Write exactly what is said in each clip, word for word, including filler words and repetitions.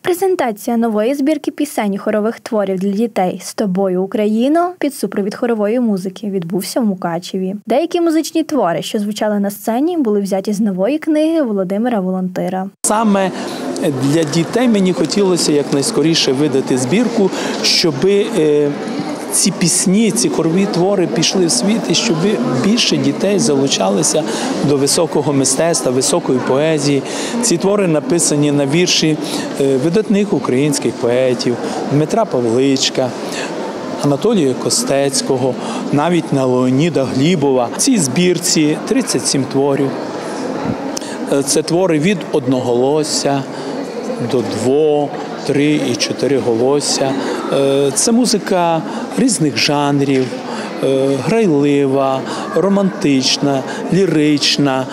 Презентація нової збірки пісень і хорових творів для дітей «З тобою, Україно» під супровід хорової музики відбувся в Мукачеві. Деякі музичні твори, що звучали на сцені, були взяті з нової книги Володимира Волонтира. Саме для дітей мені хотілося якнайскоріше видати збірку, щоби ці пісні, ці хорові твори пішли в світ, і щоб більше дітей залучалися до високого мистецтва, високої поезії. Ці твори написані на вірші видатних українських поетів Дмитра Павличка, Анатолія Костецького, навіть на Леоніда Глібова. В цій збірці тридцять сім творів. Це твори від одноголосся до дво, три і чотири голосся. Це музика різних жанрів, грайлива, романтична, лірична.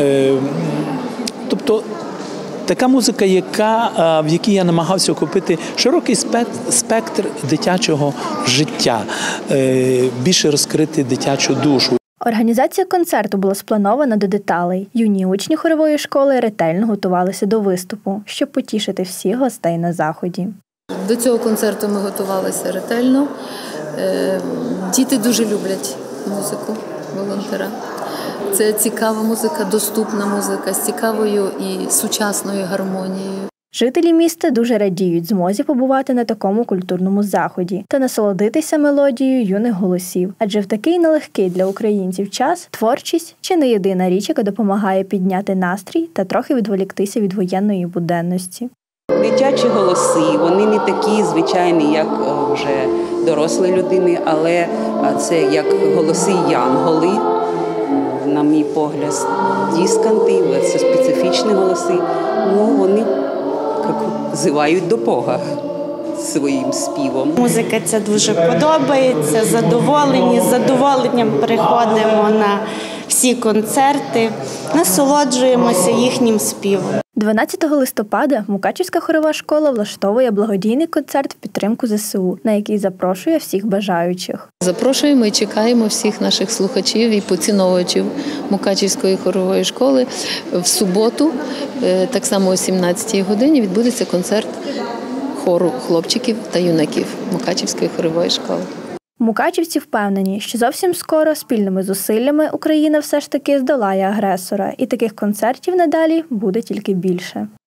Тобто така музика, яка, в якій я намагався охопити широкий спектр дитячого життя, більше розкрити дитячу душу. Організація концерту була спланована до деталей. Юні учні хорової школи ретельно готувалися до виступу, щоб потішити всіх гостей на заході. До цього концерту ми готувалися ретельно. Діти дуже люблять музику Волонтира. Це цікава музика, доступна музика з цікавою і сучасною гармонією. Жителі міста дуже радіють змозі побувати на такому культурному заході та насолодитися мелодією юних голосів. Адже в такий нелегкий для українців час творчість – чи не єдина річ, яка допомагає підняти настрій та трохи відволіктися від воєнної буденності. Дитячі голоси, вони не такі звичайні, як вже дорослі людини, але це як голоси янголи, на мій погляд, дісканти, це специфічні голоси. Ну, вони зивають до Бога своїм співом. Музика ця дуже подобається, задоволені, з задоволенням приходимо на всі концерти, насолоджуємося їхнім співом. дванадцятого листопада Мукачівська хорова школа влаштовує благодійний концерт в підтримку зе се у, на який запрошує всіх бажаючих. Запрошуємо і чекаємо всіх наших слухачів і поціновувачів Мукачівської хорової школи. В суботу, так само о сімнадцятій годині, відбудеться концерт хору хлопчиків та юнаків Мукачівської хорової школи. Мукачівці впевнені, що зовсім скоро спільними зусиллями Україна все ж таки здолає агресора, і таких концертів надалі буде тільки більше.